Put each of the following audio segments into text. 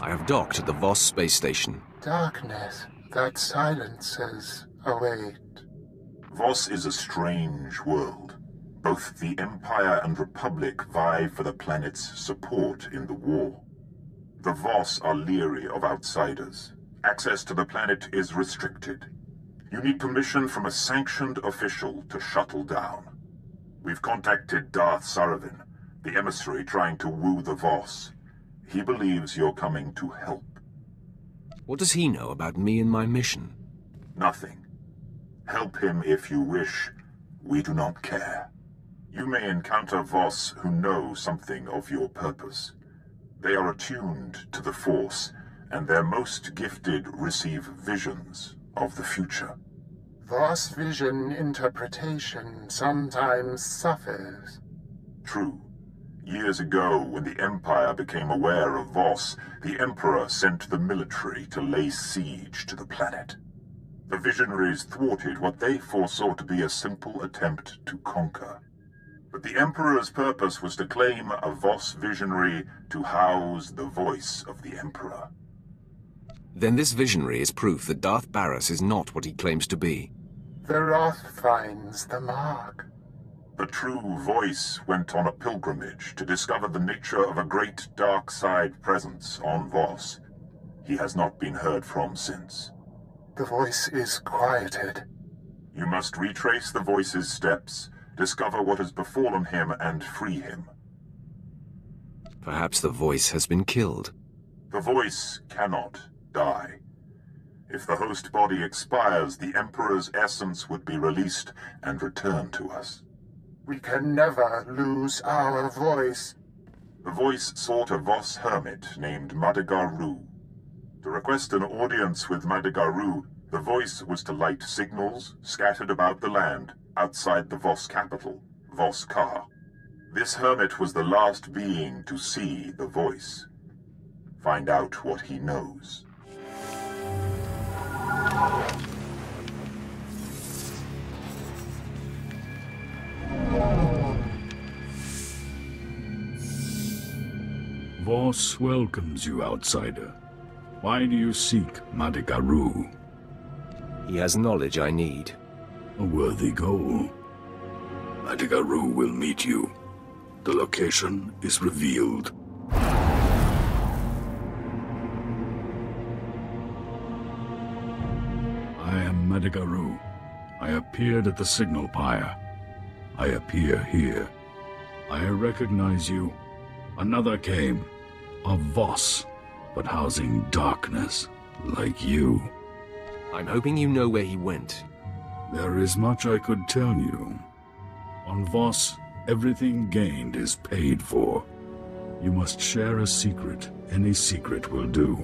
I have docked at the Voss space station. Darkness that silences await. Voss is a strange world. Both the Empire and Republic vie for the planet's support in the war. The Voss are leery of outsiders. Access to the planet is restricted. You need permission from a sanctioned official to shuttle down. We've contacted Darth Saravin, the emissary trying to woo the Voss. He believes you're coming to help. What does he know about me and my mission? Nothing. Help him if you wish. We do not care. You may encounter Voss who know something of your purpose. They are attuned to the Force, and their most gifted receive visions of the future. Voss vision interpretation sometimes suffers. True. Years ago, when the Empire became aware of Voss, the Emperor sent the military to lay siege to the planet. The visionaries thwarted what they foresaw to be a simple attempt to conquer. But the Emperor's purpose was to claim a Voss visionary to house the voice of the Emperor. Then this visionary is proof that Darth Barris is not what he claims to be. The Wrath finds the mark. The true voice went on a pilgrimage to discover the nature of a great dark side presence on Voss. He has not been heard from since. The voice is quieted. You must retrace the voice's steps, discover what has befallen him, and free him. Perhaps the voice has been killed. The voice cannot die. If the host body expires, the Emperor's essence would be released and returned to us. We can never lose our voice. The voice sought a Voss hermit named Madaga-Ru. To request an audience with Madaga-Ru, the voice was to light signals scattered about the land outside the Voss capital, Voss-Ka. This hermit was the last being to see the voice. Find out what he knows. Voss welcomes you, outsider. Why do you seek Madaga-Ru? He has knowledge I need. A worthy goal. Madaga-Ru will meet you. The location is revealed. I am Madaga-Ru. I appeared at the signal pyre. I appear here. I recognize you. Another came. A Voss, but housing darkness, like you. I'm hoping you know where he went. There is much I could tell you. On Voss, everything gained is paid for. You must share a secret. Any secret will do.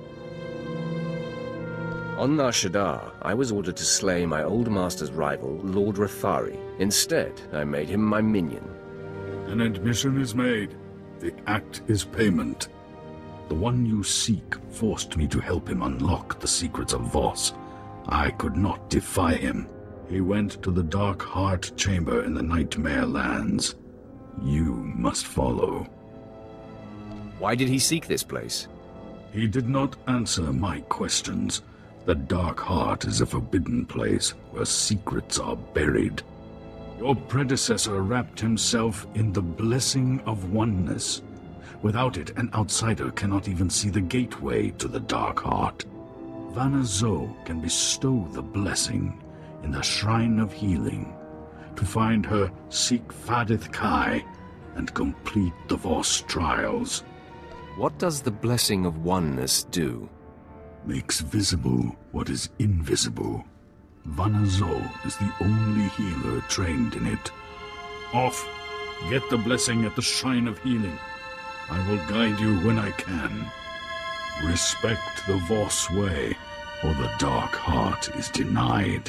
On Nar Shaddaa, I was ordered to slay my old master's rival, Lord Rathari. Instead, I made him my minion. An admission is made. The act is payment. The one you seek forced me to help him unlock the secrets of Voss. I could not defy him. He went to the Dark Heart Chamber in the Nightmare Lands. You must follow. Why did he seek this place? He did not answer my questions. The Dark Heart is a forbidden place where secrets are buried. Your predecessor wrapped himself in the blessing of oneness. Without it, an outsider cannot even see the gateway to the Dark Heart. Vanna Zo can bestow the blessing in the Shrine of Healing. To find her, seek Fadith Kai and complete the Voss trials. What does the blessing of oneness do? Makes visible what is invisible. Vanna Zo is the only healer trained in it. Off! Get the blessing at the Shrine of Healing. I will guide you when I can. Respect the Voss way, or the Dark Heart is denied.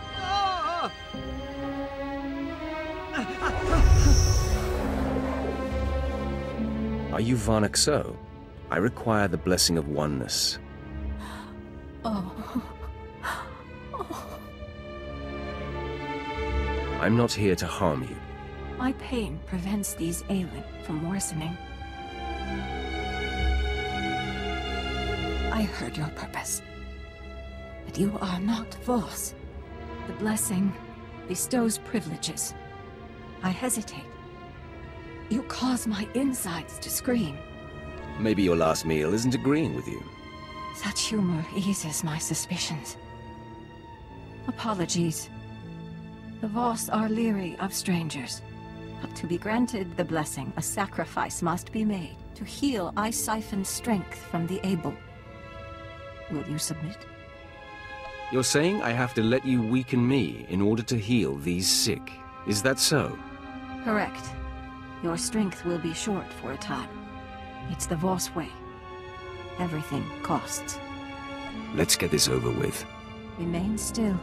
Are you Varnak So? I require the blessing of oneness. I'm not here to harm you. My pain prevents these ailments from worsening. I heard your purpose. But you are not Voss. The blessing bestows privileges. I hesitate. You cause my insides to scream. Maybe your last meal isn't agreeing with you. Such humor eases my suspicions. Apologies. The Voss are leery of strangers. But to be granted the blessing, a sacrifice must be made. To heal, I siphon strength from the able. Will you submit? You're saying I have to let you weaken me in order to heal these sick. Is that so? Correct. Your strength will be short for a time. It's the Voss way. Everything costs. Let's get this over with. Remain still.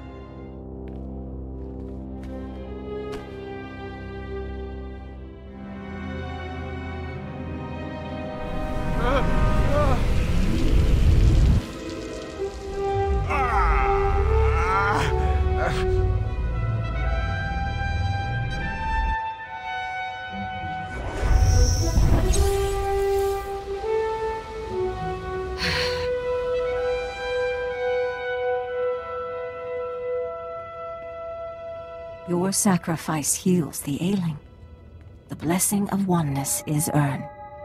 Your sacrifice heals the ailing. The blessing of oneness is earned.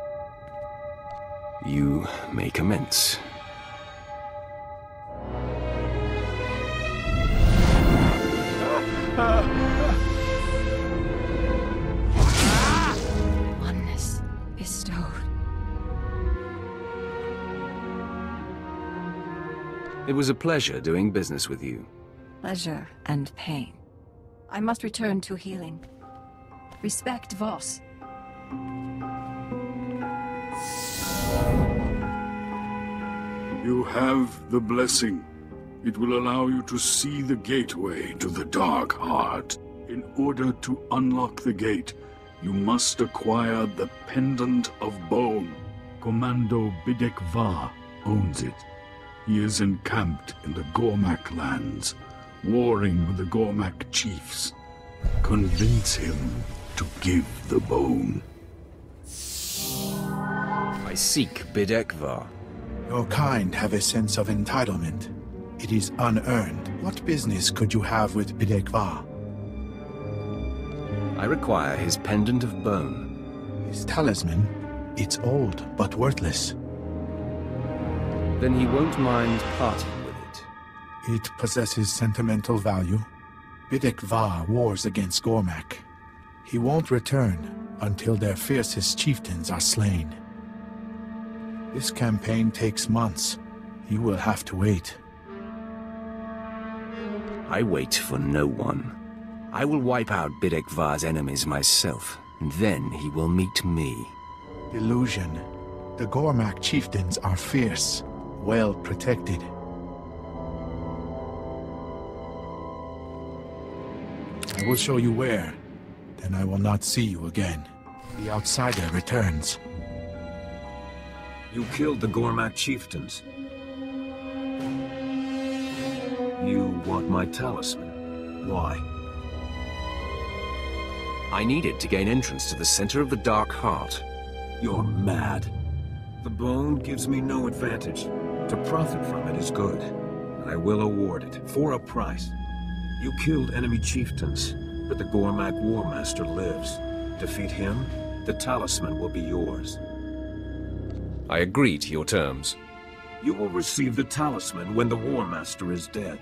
You may commence. Oneness bestowed. It was a pleasure doing business with you. Pleasure and pain. I must return to healing. Respect Voss. You have the blessing. It will allow you to see the gateway to the Dark Heart. In order to unlock the gate, you must acquire the Pendant of Bone. Commando Biddeck-Va owns it. He is encamped in the Gormak lands, warring with the Gormak chiefs. Convince him to give the bone. I seek Biddeck-Va. Your kind have a sense of entitlement. It is unearned. What business could you have with Biddeck-Va? I require his Pendant of Bone. His talisman? It's old, but worthless. Then he won't mind parting with it. It possesses sentimental value. Biddeck-Va wars against Gormak. He won't return until their fiercest chieftains are slain. This campaign takes months. You will have to wait. I wait for no one. I will wipe out Biddeck-Va's enemies myself, and then he will meet me. Illusion. The Gormak chieftains are fierce, well protected. I will show you where. Then I will not see you again. The outsider returns. You killed the Gormak chieftains. You want my talisman. Why? I need it to gain entrance to the center of the Dark Heart. You're mad. The bone gives me no advantage. To profit from it is good. I will award it, for a price. You killed enemy chieftains, but the Gormak Warmaster lives. Defeat him, the talisman will be yours. I agree to your terms. You will receive the talisman when the Warmaster is dead.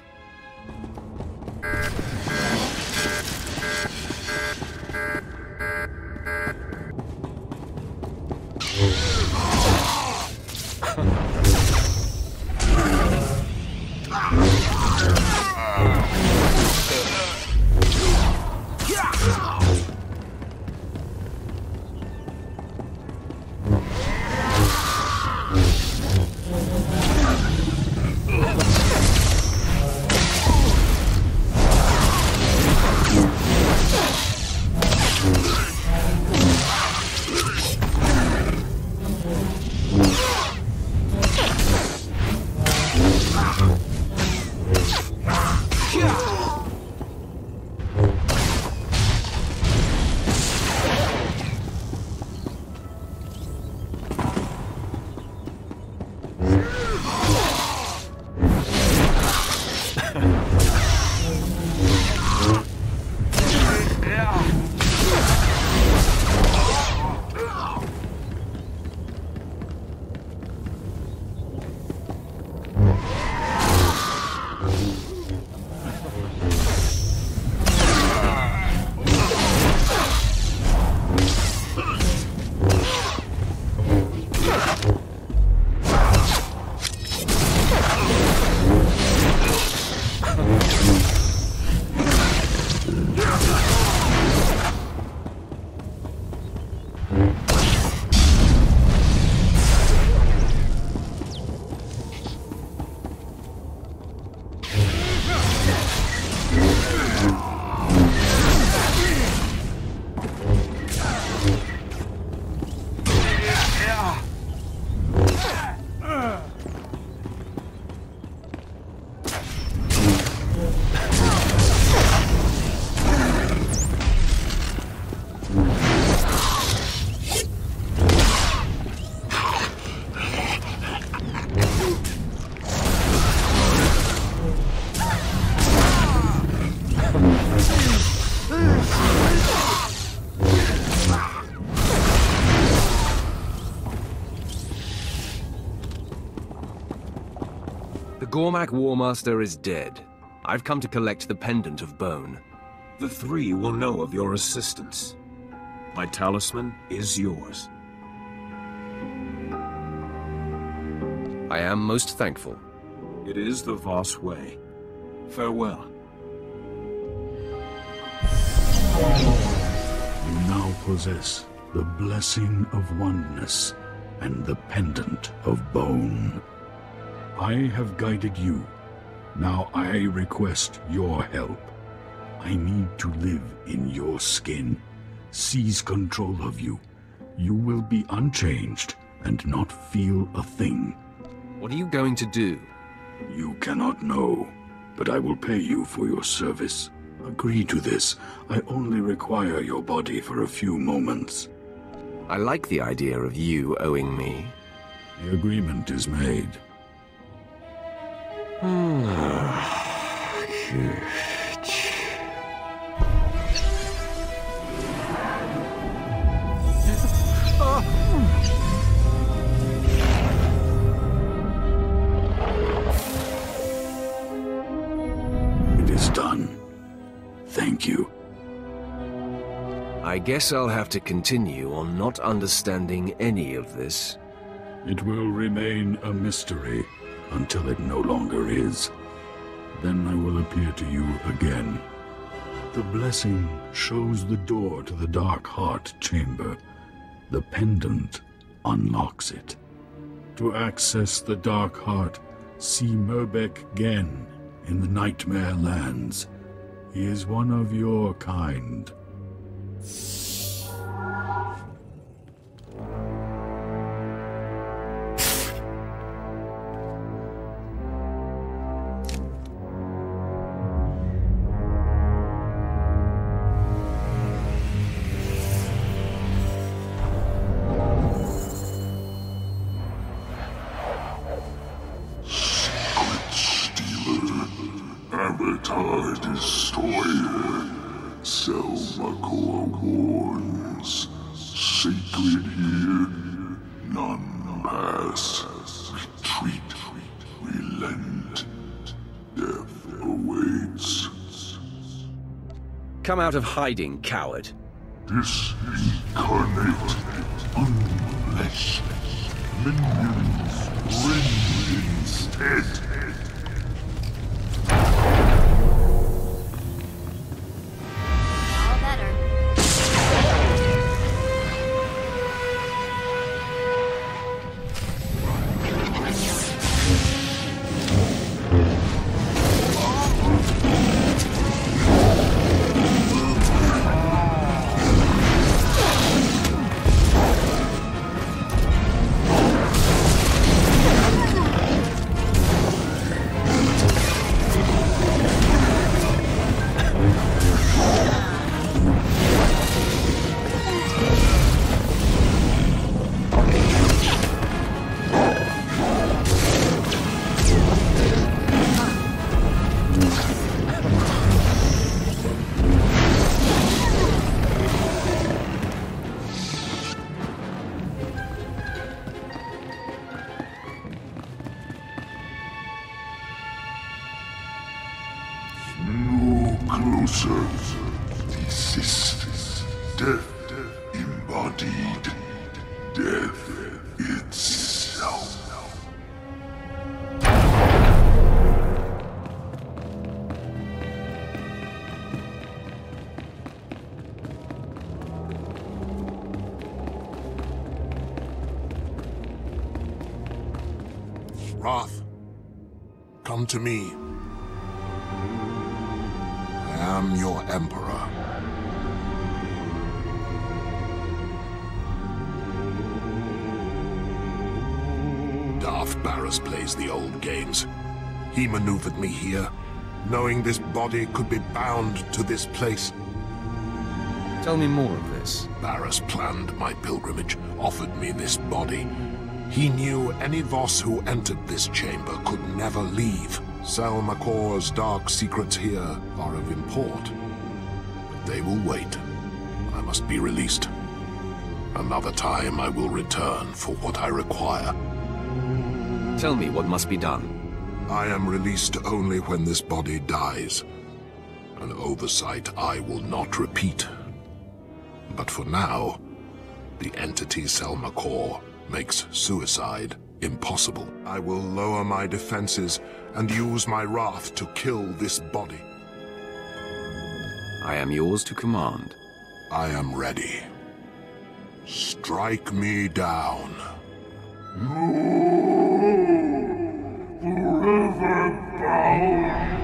The Gormak Warmaster is dead. I've come to collect the Pendant of Bone. The three will know of your assistance. My talisman is yours. I am most thankful. It is the Voss way. Farewell. You now possess the blessing of Oneness and the Pendant of Bone. I have guided you. Now I request your help. I need to live in your skin, seize control of you. You will be unchanged and not feel a thing. What are you going to do? You cannot know, but I will pay you for your service. Agree to this. I only require your body for a few moments. I like the idea of you owing me. The agreement is made. It is done. Thank you. I guess I'll have to continue on not understanding any of this. It will remain a mystery until it no longer is. Then I will appear to you again. The blessing shows the door to the Dark Heart chamber. The pendant unlocks it. To access the Dark Heart, see Biddeck-Va in the Nightmare Lands. He is one of your kind. Avatar Destroyer, Selmakor warns, sacred here, none pass. Retreat, relent, death awaits. Come out of hiding, coward. Disincarnate, unfleshed, minions rend instead. Closer. Desist. Death embodied. Death itself. Wrath, come to me. I am your Emperor. Darth Barras plays the old games. He maneuvered me here, knowing this body could be bound to this place. Tell me more of this. Barras planned my pilgrimage, offered me this body. He knew any Voss who entered this chamber could never leave. Selmakor's dark secrets here are of import. But they will wait. I must be released. Another time I will return for what I require. Tell me what must be done. I am released only when this body dies. An oversight I will not repeat. But for now, the entity Selmakor makes suicide impossible. I will lower my defenses and use my wrath to kill this body. I am yours to command. I am ready. Strike me down. Forever bound.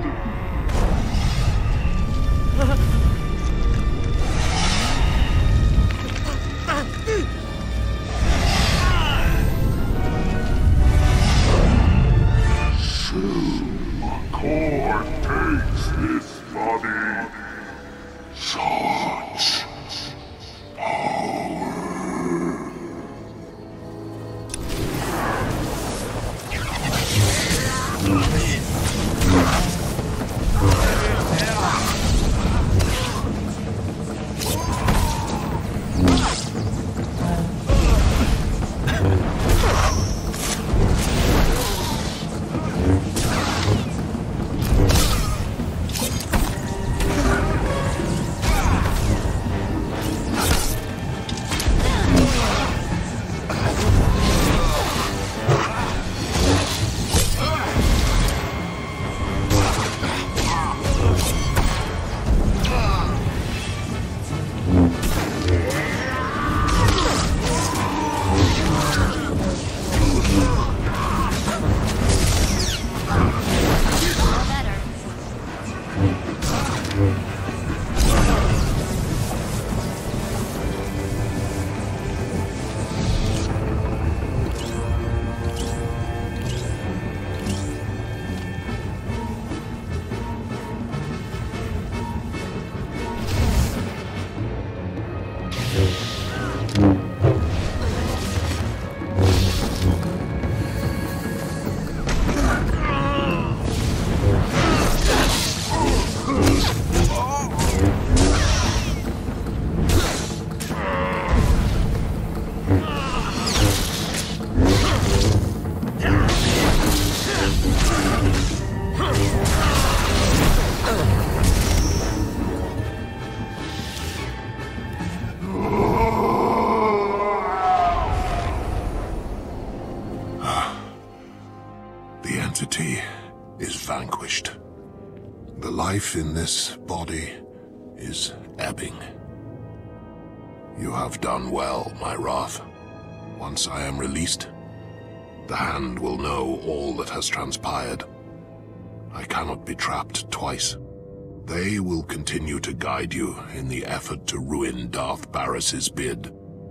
Selmakor takes this body. Such power. Life in this body is ebbing. You have done well, my wrath. Once I am released, the Hand will know all that has transpired. I cannot be trapped twice. They will continue to guide you in the effort to ruin Darth Barris's bid.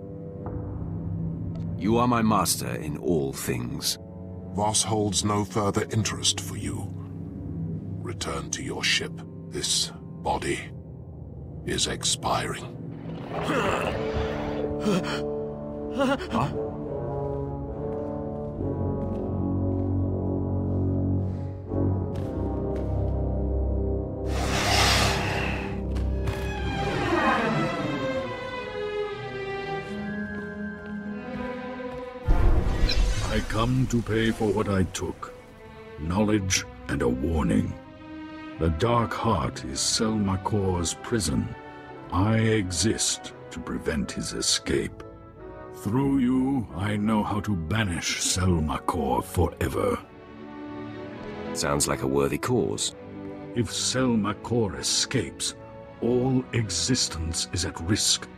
You are my master in all things. Voss holds no further interest for you. Return to your ship. This body is expiring. What? I come to pay for what I took. Knowledge and a warning. The Dark Heart is Selmakor's prison. I exist to prevent his escape. Through you, I know how to banish Selmakor forever. Sounds like a worthy cause. If Selmakor escapes, all existence is at risk.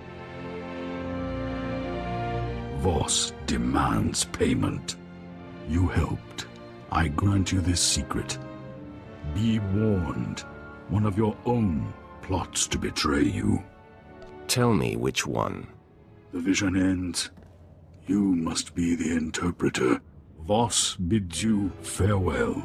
Voss demands payment. You helped. I grant you this secret. Be warned. One of your own plots to betray you. Tell me which one. The vision ends. You must be the interpreter. Voss bids you farewell.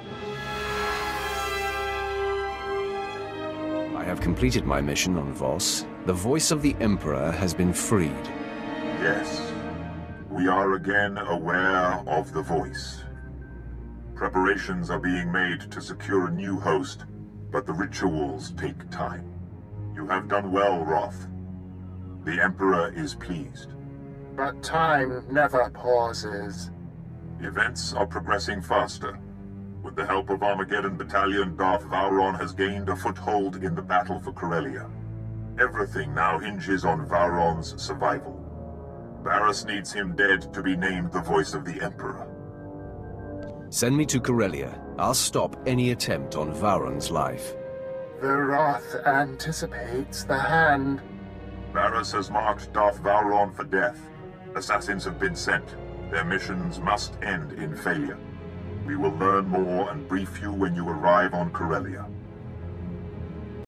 I have completed my mission on Voss. The voice of the Emperor has been freed. Yes. We are again aware of the voice. Preparations are being made to secure a new host, but the rituals take time. You have done well, Roth. The Emperor is pleased. But time never pauses. Events are progressing faster. With the help of Armageddon Battalion, Darth Vowron has gained a foothold in the battle for Corellia. Everything now hinges on Vowron's survival. Varus needs him dead to be named the voice of the Emperor. Send me to Corellia. I'll stop any attempt on Vowron's life. The Wrath anticipates the hand. Varus has marked Darth Vowron for death. Assassins have been sent. Their missions must end in failure. We will learn more and brief you when you arrive on Corellia.